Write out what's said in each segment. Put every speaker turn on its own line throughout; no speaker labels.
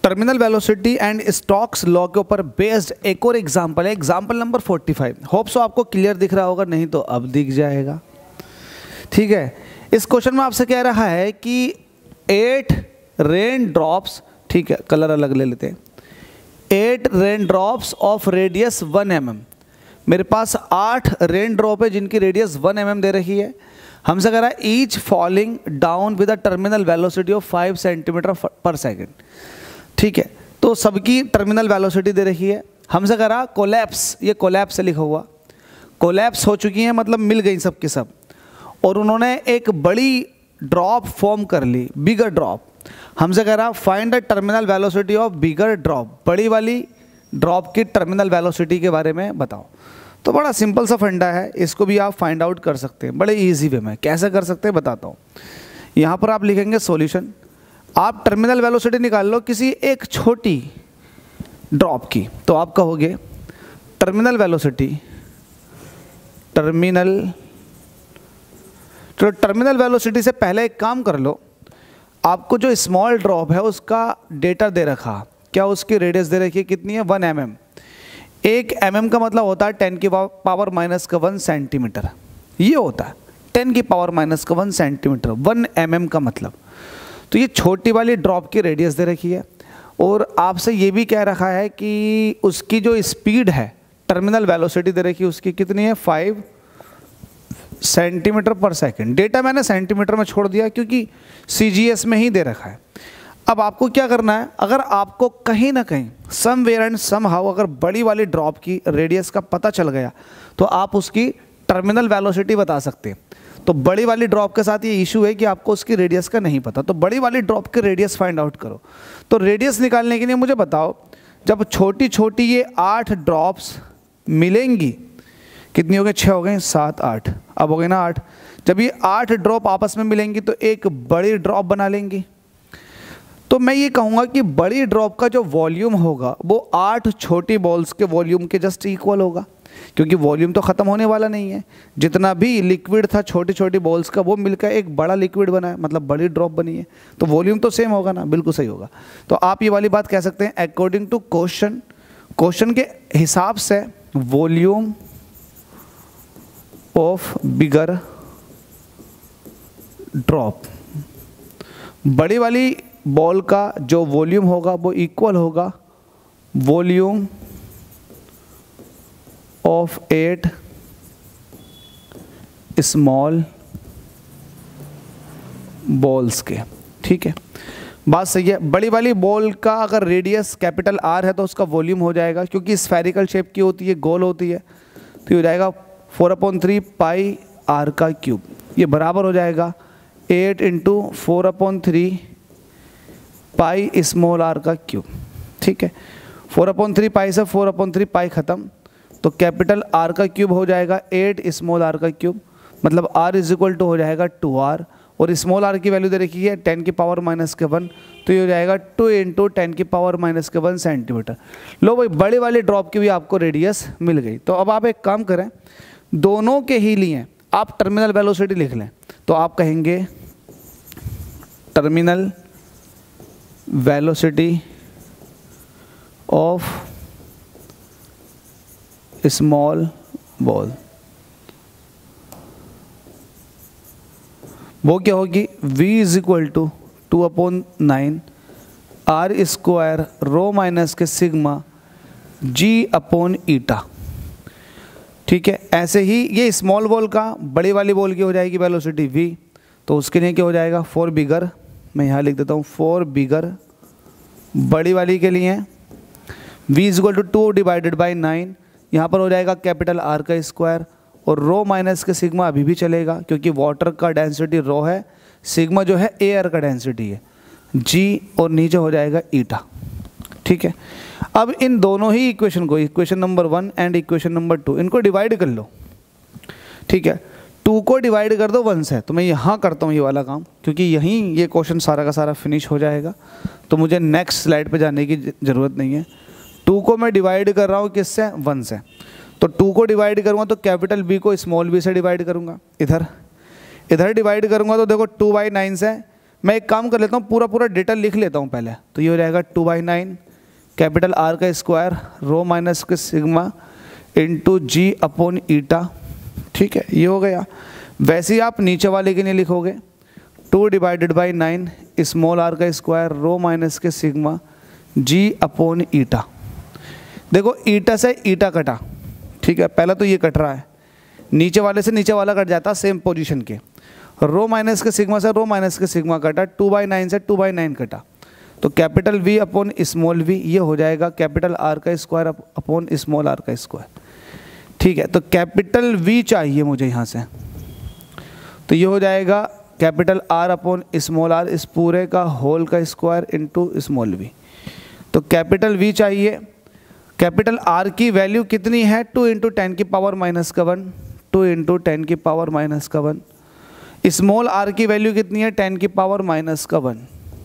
Terminal velocity and Stokes law के ऊपर based एक और एग्जांपल है, एग्जांपल नंबर 45। होप सो आपको क्लियर दिख रहा होगा, नहीं तो अब दिख जाएगा। ठीक है, इस क्वेश्चन में आपसे कह रहा है कि 8 रेन ड्रॉप्स, ठीक है कलर अलग ले लेते हैं, 8 raindrops of radius 1 mm। मेरे पास 8 रेन ड्रॉप है जिनकी रेडियस 1 mm दे रही है। हमसे कह रहा है each falling down with a terminal velocity of 5 centimetre per second. ठीक है, तो सबकी टर्मिनल वेलोसिटी दे रही है। हमसे कह रहा कोलैप्स, ये कोलैप्स से लिखा हुआ, कोलैप्स हो चुकी हैं मतलब मिल गई सब की सब, और उन्होंने एक बड़ी ड्रॉप फॉर्म कर ली, बिगर ड्रॉप। हमसे कह रहा find the terminal velocity of bigger drop, बड़ी वाली ड्रॉप की टर्मिनल वेलोसिटी के बारे में बताओ। तो बड़ा सिंपल सा फंडा है, इसको भी आप फाइंड आउट कर सकते हैं बड़े इजी वे में। कैसे कर सकते हैं बताता हूँ। यहाँ पर आप लिखेंगे सॉल्यूशन, आप टर्मिनल वेलोसिटी निकाल लो किसी एक छोटी ड्रॉप की, तो आप कहोगे टर्मिनल वेलोसिटी, टर्मिनल वेलोसिटी से पहले एक काम कर लो, आपको जो स्मॉल ड्रॉप है उसका डेटा दे रखा, क्या उसकी रेडियस दे रखी है, कितनी है 1 mm। 1 mm का मतलब होता है 10 की पावर माइनस का 1 सेंटीमीटर, ये होता है 10 की पावर माइनस का 1 सेंटीमीटर, 1 mm का मतलब। तो ये छोटी वाली ड्रॉप की रेडियस दे रखी है, और आपसे ये भी कह रखा है कि उसकी जो स्पीड है, टर्मिनल वेलोसिटी दे रखी है उसकी कितनी है 5 सेंटीमीटर पर सेकेंड। डेटा मैंने सेंटीमीटर में छोड़ दिया क्योंकि CGS में ही दे रखा है। अब आपको क्या करना है, अगर आपको कहीं ना कहीं समवेयर एंड समहाउ अगर बड़ी वाली ड्रॉप की रेडियस का पता चल गया तो आप उसकी टर्मिनल वेलोसिटी बता सकते हैं। तो बड़ी वाली ड्रॉप के साथ ये इशू है कि आपको उसकी रेडियस का नहीं पता, तो बड़ी वाली ड्रॉप की रेडियस फाइंड आउट करो। तो रेडियस निकालने के लिए मुझे बताओ, जब छोटी छोटी ये 8 ड्रॉप्स मिलेंगी, कितनी हो गई 6 हो गई 7 8, अब हो गई ना 8। जब ये 8 ड्रॉप आपस में मिलेंगी तो एक बड़ी ड्रॉप बना लेंगी। तो मैं ये कहूँगा कि बड़ी ड्रॉप का जो वॉल्यूम होगा वो 8 छोटी बॉल्स के वॉल्यूम के जस्ट इक्वल होगा, क्योंकि वॉल्यूम तो ख़त्म होने वाला नहीं है। जितना भी लिक्विड था छोटी छोटी बॉल्स का वो मिलकर एक बड़ा लिक्विड बना है, मतलब बड़ी ड्रॉप बनी है, तो वॉल्यूम तो सेम होगा ना, बिल्कुल सही होगा। तो आप ये वाली बात कह सकते हैं अकॉर्डिंग टू क्वेश्चन के हिसाब से वॉल्यूम ऑफ बिगर ड्रॉप, बड़ी वाली बॉल का जो वॉल्यूम होगा वो इक्वल होगा वॉल्यूम ऑफ 8 स्मॉल बॉल्स के। ठीक है, बात सही है। बड़ी वाली बॉल का अगर रेडियस कैपिटल R है तो उसका वॉल्यूम हो जाएगा, क्योंकि स्फेरिकल शेप की होती है, गोल होती है, तो ये हो जाएगा 4/3 पाई R का क्यूब। ये बराबर हो जाएगा 8 × 4/3 पाई स्मॉल r का क्यूब। ठीक है, 4/3 पाई से 4/3 पाई ख़त्म, तो कैपिटल R का क्यूब हो जाएगा 8 स्मॉल r का क्यूब, मतलब R = हो जाएगा 2r, और स्मॉल r की वैल्यू दे रखी है 10 की पावर माइनस के 1, तो ये हो जाएगा 2 × 10 की पावर माइनस के 1 सेंटीमीटर। लो भाई, बड़े वाले ड्रॉप की भी आपको रेडियस मिल गई। तो अब आप एक काम करें, दोनों के ही लिए आप टर्मिनल वेलोसिटी लिख लें। तो आप कहेंगे terminal velocity of small ball, वो क्या होगी V = 2/9 R² रो माइनस के सिग्मा G/η। ठीक है, ऐसे ही ये स्मॉल बॉल का बड़ी वाली बॉल की हो जाएगी वेलोसिटी V, तो उसके लिए क्या हो जाएगा 4 बिगर, मैं यहाँ लिख देता हूँ 4 बिगर बड़ी वाली के लिए V = 2/9, यहाँ पर हो जाएगा कैपिटल R का स्क्वायर, और रो माइनस के सिग्मा अभी भी चलेगा क्योंकि वाटर का डेंसिटी रो है, सिग्मा जो है एयर का डेंसिटी है G, और नीचे हो जाएगा ईटा। ठीक है, अब इन दोनों ही इक्वेशन को, equation number 1 and equation number 2, इनको डिवाइड कर लो। ठीक है, 2 को डिवाइड कर दो 1 से, तो मैं यहाँ करता हूँ ये वाला काम, क्योंकि यहीं ये क्वेश्चन सारा का सारा फिनिश हो जाएगा, तो मुझे नेक्स्ट स्लाइड पे जाने की ज़रूरत नहीं है। 2 को मैं डिवाइड कर रहा हूँ किससे 1 से, तो 2 को डिवाइड करूँगा तो कैपिटल B को स्मॉल b से डिवाइड करूँगा, इधर डिवाइड करूँगा तो देखो 2/9 से मैं एक काम कर लेता हूँ, पूरा डेटा लिख लेता हूँ पहले। तो ये हो जाएगा 2/9 कैपिटल R का स्क्वायर रो माइनस के sigma into G upon eta. ठीक है, ये हो गया। वैसे ही आप नीचे वाले के लिए लिखोगे 2/9 स्मॉल r का स्क्वायर रो माइनस के सिग्मा जी अपॉन ईटा। देखो ईटा से ईटा कटा, ठीक है, पहला तो ये कट रहा है, नीचे वाले से नीचे वाला कट जाता सेम पोजीशन के। रो माइनस के सिग्मा से रो माइनस के सिग्मा कटा, 2/9 से 2/9 कटा, तो capital V upon small v, ये हो जाएगा कैपिटल R का स्क्वायर अपॉन स्मॉल r का स्क्वायर। ठीक है, तो कैपिटल V चाहिए मुझे यहाँ से, तो ये हो जाएगा capital R upon small r इस पूरे का होल का स्क्वायर इंटू स्मॉल v। तो कैपिटल V चाहिए, कैपिटल R की वैल्यू कितनी है 2 इंटू 10 की पावर माइनस का 1, 2 इंटू 10 की पावर माइनस का 1। स्मॉल r की वैल्यू कितनी है 10 की पावर माइनस का 1,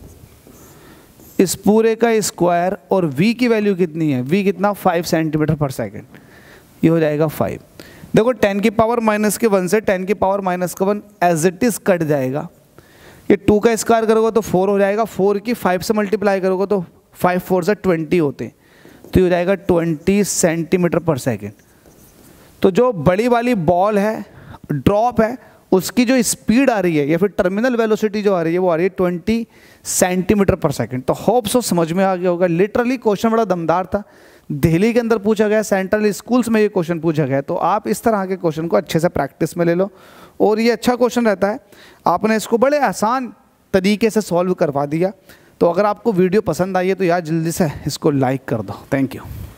इस पूरे का स्क्वायर। और v की वैल्यू कितनी है, v कितना 5 सेंटीमीटर पर सेकेंड, ये हो जाएगा 5। देखो 10 की पावर माइनस के 1 से 10 की पावर माइनस का 1 एज इट इज कट जाएगा। ये 2 का स्क्वायर करोगे तो 4 हो जाएगा, 4 की 5 से मल्टीप्लाई करोगे तो 5 4 से 20 होते हैं, तो ये हो जाएगा 20 सेंटीमीटर पर सेकेंड। तो जो बड़ी वाली बॉल है, ड्रॉप है, उसकी जो स्पीड आ रही है या फिर टर्मिनल वेलोसिटी जो आ रही है वो आ रही है 20 सेंटीमीटर पर सेकेंड। तो होप सो समझ में आ गया होगा। लिटरली क्वेश्चन बड़ा दमदार था, दिल्ली के अंदर पूछा गया, सेंट्रल स्कूल्स में ये क्वेश्चन पूछा गया। तो आप इस तरह के क्वेश्चन को अच्छे से प्रैक्टिस में ले लो, और ये अच्छा क्वेश्चन रहता है। आपने इसको बड़े आसान तरीके से सॉल्व करवा दिया। तो अगर आपको वीडियो पसंद आई है तो यार जल्दी से इसको लाइक कर दो। Thank you.